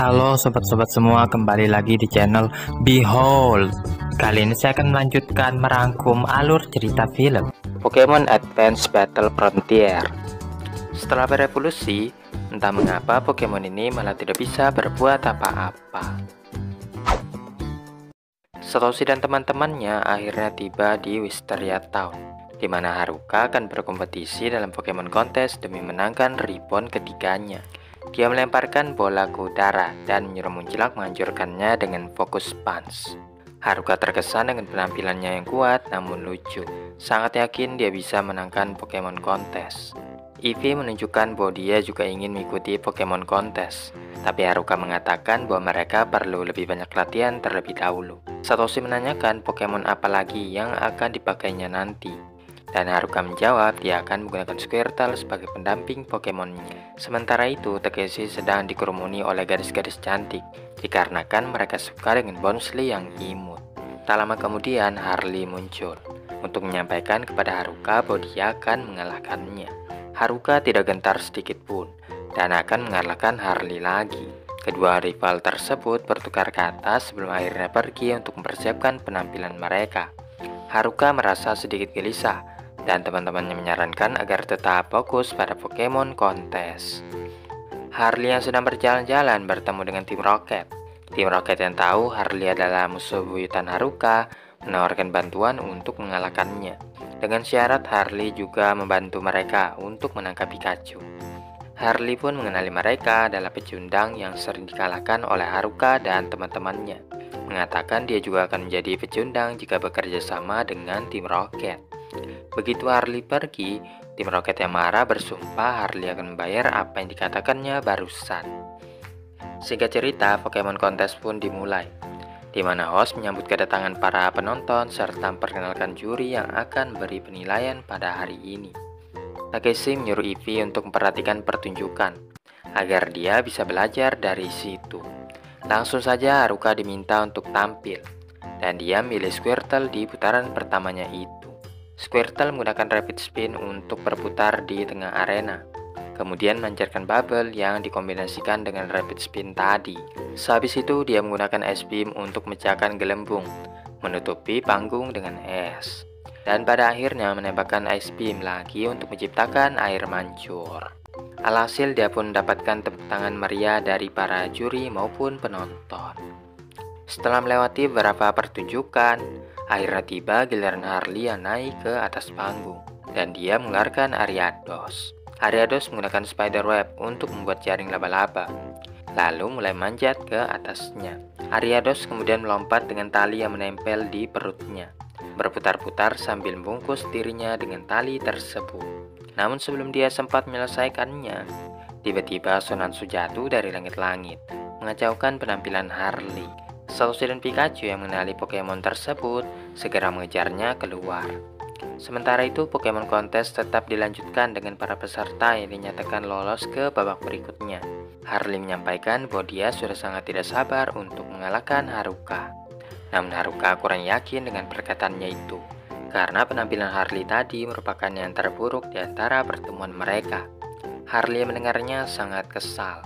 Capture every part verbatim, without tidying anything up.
Halo sobat-sobat semua, kembali lagi di channel Behold. Kali ini saya akan melanjutkan merangkum alur cerita film Pokemon Advance Battle Frontier. Setelah berevolusi, entah mengapa Pokemon ini malah tidak bisa berbuat apa-apa. Satoshi dan teman-temannya akhirnya tiba di Wisteria Town, di mana Haruka akan berkompetisi dalam Pokemon Kontes demi menangkan ribbon ketiganya. Dia melemparkan bola ke udara dan menyuruh Muncilak menghancurkannya dengan fokus punch. Haruka terkesan dengan penampilannya yang kuat namun lucu. Sangat yakin dia bisa menangkan Pokemon Kontes. Eevee menunjukkan bahwa dia juga ingin mengikuti Pokemon Kontes, tapi Haruka mengatakan bahwa mereka perlu lebih banyak latihan terlebih dahulu. Satoshi menanyakan Pokemon apa lagi yang akan dipakainya nanti, dan Haruka menjawab dia akan menggunakan Squirtle sebagai pendamping Pokemonnya. Sementara itu, Takeshi sedang dikerumuni oleh gadis-gadis cantik, dikarenakan mereka suka dengan Bonsly yang imut. Tak lama kemudian, Harley muncul untuk menyampaikan kepada Haruka bahwa dia akan mengalahkannya. Haruka tidak gentar sedikit pun, dan akan mengalahkan Harley lagi. Kedua rival tersebut bertukar kata sebelum akhirnya pergi untuk mempersiapkan penampilan mereka. Haruka merasa sedikit gelisah, dan teman-temannya menyarankan agar tetap fokus pada Pokemon Kontes. Harley yang sedang berjalan-jalan bertemu dengan tim Rocket. Tim Rocket yang tahu Harley adalah musuh buyutan Haruka menawarkan bantuan untuk mengalahkannya. Dengan syarat Harley juga membantu mereka untuk menangkap Pikachu. Harley pun mengenali mereka adalah pecundang yang sering dikalahkan oleh Haruka dan teman-temannya. Mengatakan dia juga akan menjadi pecundang jika bekerja sama dengan tim Rocket. Begitu Harley pergi, tim Rocket yang marah bersumpah Harley akan membayar apa yang dikatakannya barusan. Singkat cerita, Pokemon Kontes pun dimulai, di mana host menyambut kedatangan para penonton serta memperkenalkan juri yang akan beri penilaian pada hari ini. Takeshi menyuruh Eevee untuk memperhatikan pertunjukan, agar dia bisa belajar dari situ. Langsung saja Haruka diminta untuk tampil, dan dia milih Squirtle di putaran pertamanya itu. Squirtle menggunakan Rapid Spin untuk berputar di tengah arena, kemudian melancarkan bubble yang dikombinasikan dengan Rapid Spin tadi. Sehabis itu dia menggunakan Ice Beam untuk memecahkan gelembung, menutupi panggung dengan es, dan pada akhirnya menembakkan Ice Beam lagi untuk menciptakan air mancur. Alhasil dia pun mendapatkan tepuk tangan meriah dari para juri maupun penonton. Setelah melewati beberapa pertunjukan, akhirnya tiba giliran Harley yang naik ke atas panggung, dan dia mengeluarkan Ariados. Ariados menggunakan spider web untuk membuat jaring laba-laba, lalu mulai manjat ke atasnya. Ariados kemudian melompat dengan tali yang menempel di perutnya, berputar-putar sambil membungkus dirinya dengan tali tersebut. Namun sebelum dia sempat menyelesaikannya, tiba-tiba Sonansu jatuh dari langit-langit, mengacaukan penampilan Harley. Satoshi dan Pikachu yang mengenali Pokemon tersebut segera mengejarnya keluar. Sementara itu, Pokemon Kontes tetap dilanjutkan dengan para peserta yang dinyatakan lolos ke babak berikutnya. Harley menyampaikan bahwa dia sudah sangat tidak sabar untuk mengalahkan Haruka. Namun Haruka kurang yakin dengan perkataannya itu, karena penampilan Harley tadi merupakan yang terburuk di antara pertemuan mereka. Harley mendengarnya sangat kesal.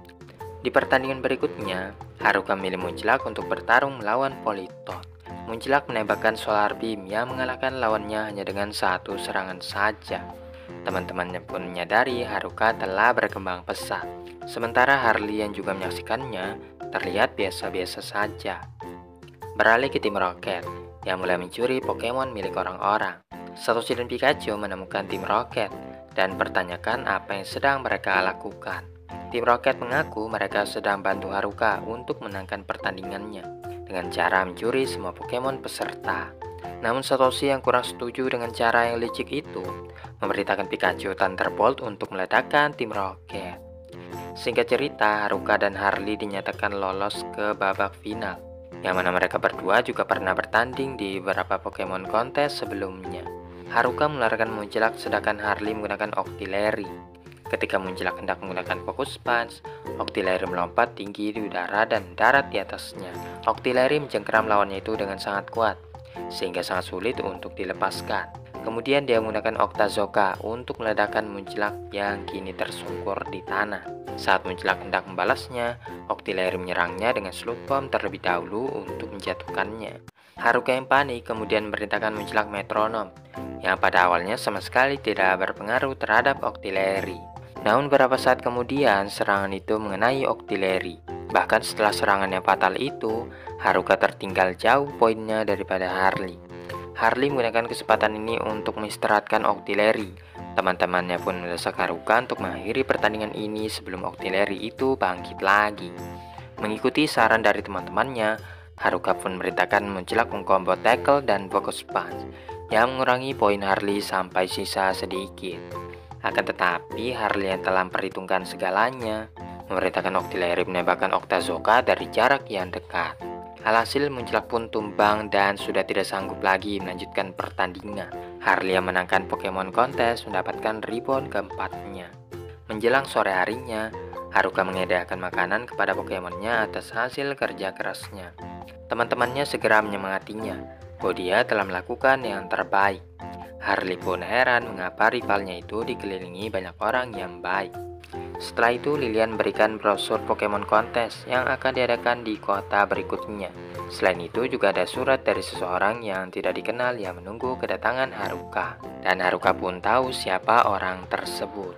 Di pertandingan berikutnya, Haruka memilih Muncilak untuk bertarung melawan Politoed. Muncilak menembakkan Solar Beam yang mengalahkan lawannya hanya dengan satu serangan saja. Teman-temannya pun menyadari Haruka telah berkembang pesat. Sementara Harley yang juga menyaksikannya terlihat biasa-biasa saja. Beralih ke tim Rocket yang mulai mencuri Pokemon milik orang-orang. Satoshi dan Pikachu menemukan tim Rocket dan pertanyakan apa yang sedang mereka lakukan. Tim Rocket mengaku mereka sedang bantu Haruka untuk menangkan pertandingannya dengan cara mencuri semua Pokemon peserta. Namun Satoshi yang kurang setuju dengan cara yang licik itu memerintahkan Pikachu Thunderbolt untuk meledakkan tim Rocket. Singkat cerita, Haruka dan Harley dinyatakan lolos ke babak final, yang mana mereka berdua juga pernah bertanding di beberapa Pokemon Kontes sebelumnya. Haruka mengeluarkan Muncilak sedangkan Harley menggunakan Octillery. Ketika Muncilak hendak menggunakan Focus Punch, Octillery melompat tinggi di udara dan mendarat di atasnya. Octillery mencengkeram lawannya itu dengan sangat kuat, sehingga sangat sulit untuk dilepaskan. Kemudian dia menggunakan Octazooka untuk meledakkan Munclak yang kini tersungkur di tanah. Saat Munclak hendak membalasnya, Octillery menyerangnya dengan slot bomb terlebih dahulu untuk menjatuhkannya. Haruka yang panik kemudian memerintahkan Munclak metronom, yang pada awalnya sama sekali tidak berpengaruh terhadap Octillery. Namun beberapa saat kemudian serangan itu mengenai Octillery. Bahkan setelah serangan yang fatal itu, Haruka tertinggal jauh poinnya daripada Harley. Harley menggunakan kesempatan ini untuk mengistirahatkan Octillery. Teman-temannya pun mendesak Haruka untuk mengakhiri pertandingan ini sebelum Octillery itu bangkit lagi. Mengikuti saran dari teman-temannya, Haruka pun memerintahkan Munclak mengcombo tackle dan focus punch yang mengurangi poin Harley sampai sisa sedikit. Akan tetapi Harley yang telah memperhitungkan segalanya memerintahkan Octillery menembakkan Octazooka dari jarak yang dekat. Alhasil Munclak pun tumbang dan sudah tidak sanggup lagi melanjutkan pertandingan. Harley yang menangkan Pokemon kontes mendapatkan ribbon keempatnya. Menjelang sore harinya, Haruka menghadiahkan makanan kepada Pokemonnya atas hasil kerja kerasnya. Teman-temannya segera menyemangatinya bahwa dia telah melakukan yang terbaik. Harley pun heran mengapa rivalnya itu dikelilingi banyak orang yang baik. Setelah itu Lilian berikan brosur Pokemon kontes yang akan diadakan di kota berikutnya. Selain itu juga ada surat dari seseorang yang tidak dikenal yang menunggu kedatangan Haruka. Dan Haruka pun tahu siapa orang tersebut.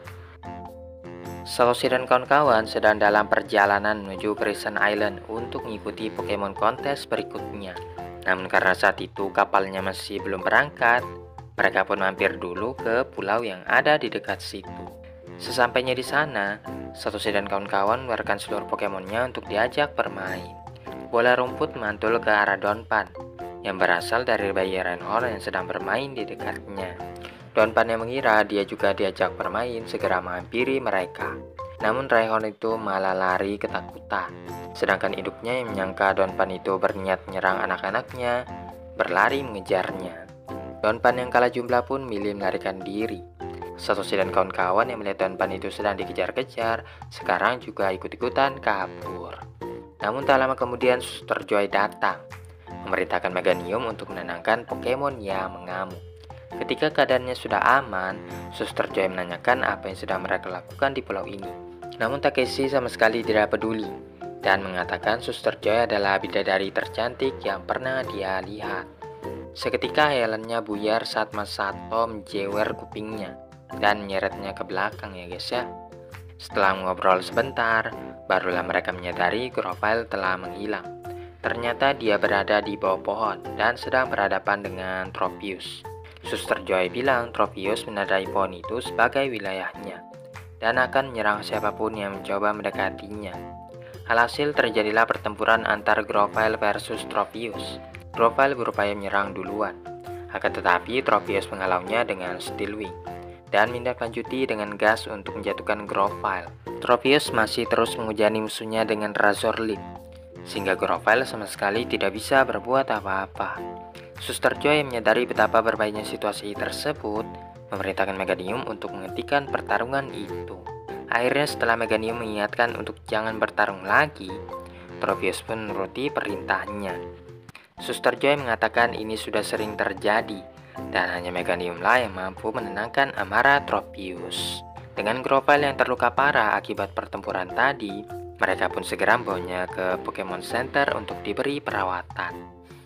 Satoshi dan kawan-kawan sedang dalam perjalanan menuju Crescent Island untuk mengikuti Pokemon kontes berikutnya. Namun karena saat itu kapalnya masih belum berangkat, mereka pun mampir dulu ke pulau yang ada di dekat situ. Sesampainya di sana, Satoshi dan kawan-kawan mengeluarkan seluruh Pokemonnya untuk diajak bermain. Bola rumput mantul ke arah Donphan yang berasal dari bayi Reinhold yang sedang bermain di dekatnya. Donphan yang mengira dia juga diajak bermain segera menghampiri mereka. Namun Reinhold itu malah lari ketakutan. Sedangkan induknya yang menyangka Donphan itu berniat menyerang anak-anaknya berlari mengejarnya. Donphan yang kalah jumlah pun milih melarikan diri. Satoshi dan kawan-kawan yang melihat Donphan itu sedang dikejar-kejar sekarang juga ikut-ikutan kabur. Namun tak lama kemudian Suster Joy datang, memerintahkan Meganium untuk menenangkan Pokemon yang mengamuk. Ketika keadaannya sudah aman, Suster Joy menanyakan apa yang sedang mereka lakukan di pulau ini. Namun Takeshi sama sekali tidak peduli dan mengatakan Suster Joy adalah bidadari tercantik yang pernah dia lihat. Seketika hayalannya buyar saat Mas Sato menjewer kupingnya dan menyeretnya ke belakang ya guys ya. Setelah ngobrol sebentar, barulah mereka menyadari Grovyle telah menghilang. Ternyata dia berada di bawah pohon dan sedang berhadapan dengan Tropius. Suster Joy bilang Tropius menandai pohon itu sebagai wilayahnya dan akan menyerang siapapun yang mencoba mendekatinya. Alhasil terjadilah pertempuran antar Grovyle versus Tropius. Grovyle berupaya menyerang duluan, akan tetapi Tropius menghalaunya dengan Steel Wing dan menindaklanjuti dengan gas untuk menjatuhkan Grovyle. Tropius masih terus menghujani musuhnya dengan Razor Leaf, sehingga Grovyle sama sekali tidak bisa berbuat apa-apa. Suster Joy yang menyadari betapa berbahayanya situasi tersebut, memerintahkan Meganium untuk menghentikan pertarungan itu. Akhirnya setelah Meganium mengingatkan untuk jangan bertarung lagi, Tropius pun menuruti perintahnya. Suster Joy mengatakan ini sudah sering terjadi, dan hanya Meganium lah yang mampu menenangkan amarah Tropius. Dengan Grovyle yang terluka parah akibat pertempuran tadi, mereka pun segera membawanya ke Pokemon Center untuk diberi perawatan.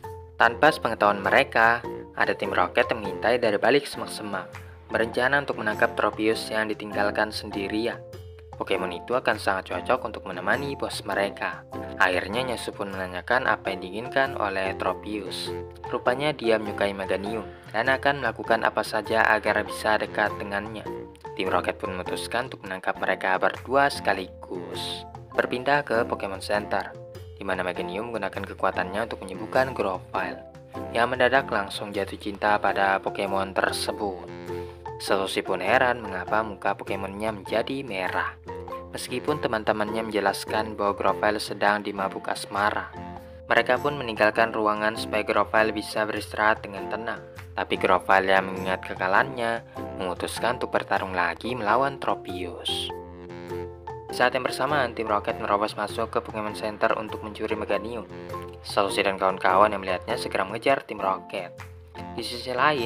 Tanpa sepengetahuan mereka, ada tim Rocket yang mengintai dari balik semak-semak, berencana untuk menangkap Tropius yang ditinggalkan sendirian. Pokemon itu akan sangat cocok untuk menemani bos mereka. Akhirnya Nyasu pun menanyakan apa yang diinginkan oleh Tropius. Rupanya dia menyukai Meganium dan akan melakukan apa saja agar bisa dekat dengannya. Tim Rocket pun memutuskan untuk menangkap mereka berdua sekaligus. Berpindah ke Pokemon Center, di mana Meganium menggunakan kekuatannya untuk menyembuhkan Grovyle, yang mendadak langsung jatuh cinta pada Pokemon tersebut. Satoshi pun heran mengapa muka Pokemonnya menjadi merah. Meskipun teman-temannya menjelaskan bahwa Grovyle sedang dimabuk asmara, mereka pun meninggalkan ruangan supaya Grovyle bisa beristirahat dengan tenang. Tapi Grovyle yang mengingat kekalahannya memutuskan untuk bertarung lagi melawan Tropius. Saat yang bersamaan, tim Rocket merobos masuk ke Pokemon Center untuk mencuri Meganium. Satoshi dan kawan-kawan yang melihatnya segera mengejar tim Rocket. Di sisi lain,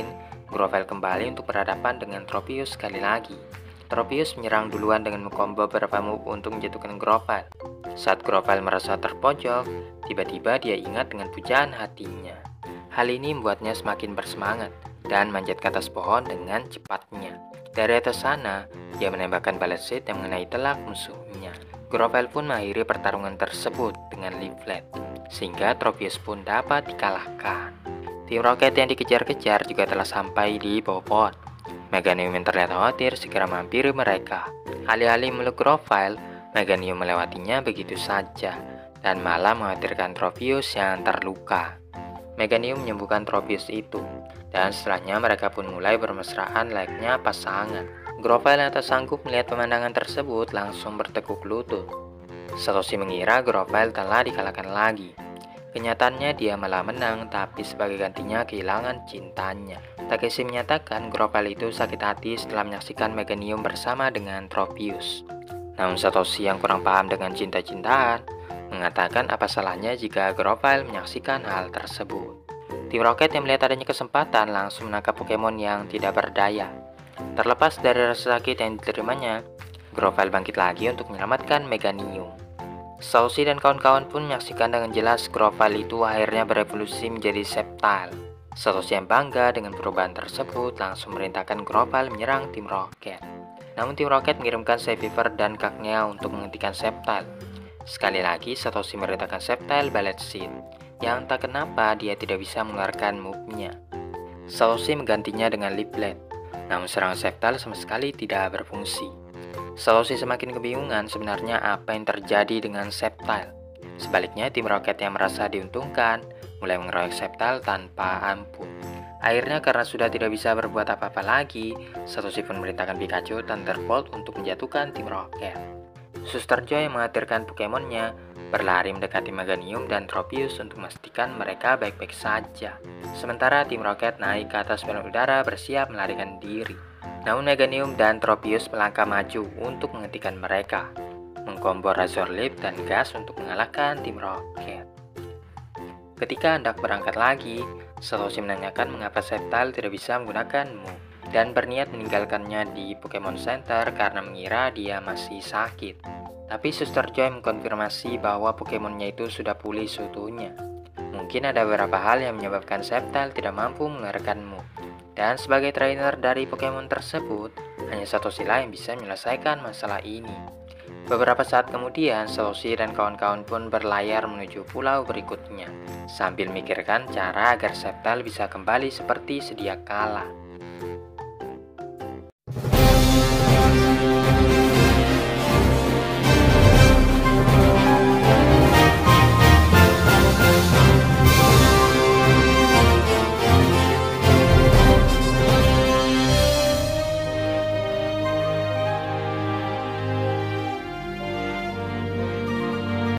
Grovel kembali untuk berhadapan dengan Tropius sekali lagi. Tropius menyerang duluan dengan mengcombo beberapa move untuk menjatuhkan Grovel. Saat Grovel merasa terpojok, tiba-tiba dia ingat dengan pujaan hatinya. Hal ini membuatnya semakin bersemangat dan manjat ke atas pohon dengan cepatnya. Dari atas sana, dia menembakkan bullet seed yang mengenai telak musuhnya. Grovel pun mengakhiri pertarungan tersebut dengan leaflet, sehingga Tropius pun dapat dikalahkan. Tim Rocket yang dikejar-kejar juga telah sampai di bawah pohon. Meganium yang terlihat khawatir segera menghampiri mereka. Alih-alih meluk Grovel, Meganium melewatinya begitu saja dan malah mengkhawatirkan Tropius yang terluka. Meganium menyembuhkan Tropius itu, dan setelahnya mereka pun mulai bermesraan layaknya pasangan. Grovel yang tak sanggup melihat pemandangan tersebut langsung bertekuk lutut. Satoshi mengira Grovel telah dikalahkan lagi. Kenyataannya dia malah menang, tapi sebagai gantinya kehilangan cintanya. Takeshi menyatakan Grovel itu sakit hati setelah menyaksikan Meganium bersama dengan Tropius. Namun Satoshi yang kurang paham dengan cinta-cintaan mengatakan apa salahnya jika Grovel menyaksikan hal tersebut. Tim Rocket yang melihat adanya kesempatan langsung menangkap Pokemon yang tidak berdaya. Terlepas dari rasa sakit yang diterimanya, Grovel bangkit lagi untuk menyelamatkan Meganium. Satoshi dan kawan-kawan pun menyaksikan dengan jelas Grovel itu akhirnya berevolusi menjadi Sceptile. Satoshi yang bangga dengan perubahan tersebut langsung merintahkan Grovel menyerang Tim Rocket. Namun Tim Rocket mengirimkan Seviver dan kaknya untuk menghentikan Sceptile. Sekali lagi Satoshi merintahkan Sceptile Bullet Seed, yang tak kenapa dia tidak bisa mengeluarkan move-nya. Satoshi menggantinya dengan Leaflet, namun serangan Sceptile sama sekali tidak berfungsi. Satoshi semakin kebingungan sebenarnya apa yang terjadi dengan Sceptile. Sebaliknya Tim Rocket yang merasa diuntungkan mulai mengeroyok Sceptile tanpa ampun. Akhirnya karena sudah tidak bisa berbuat apa-apa lagi, Satoshi pun memerintahkan Pikachu Thunderbolt untuk menjatuhkan Tim Rocket. Suster Joy yang menghadirkan Pokemonnya berlari mendekati Meganium dan Tropius untuk memastikan mereka baik-baik saja. Sementara Tim Rocket naik ke atas balon udara bersiap melarikan diri. Namun Meganium dan Tropius melangkah maju untuk menghentikan mereka, mengkombo Razor Leaf dan gas untuk mengalahkan Tim Rocket. Ketika hendak berangkat lagi, Satoshi menanyakan mengapa Sceptile tidak bisa menggunakan move dan berniat meninggalkannya di Pokemon Center karena mengira dia masih sakit. Tapi Suster Joy mengkonfirmasi bahwa Pokemonnya itu sudah pulih seutuhnya. Mungkin ada beberapa hal yang menyebabkan Sceptile tidak mampu mengeluarkan move. Dan sebagai trainer dari Pokemon tersebut, hanya Satoshi lah yang bisa menyelesaikan masalah ini. Beberapa saat kemudian, Satoshi dan kawan-kawan pun berlayar menuju pulau berikutnya, sambil memikirkan cara agar Sceptile bisa kembali seperti sedia kala.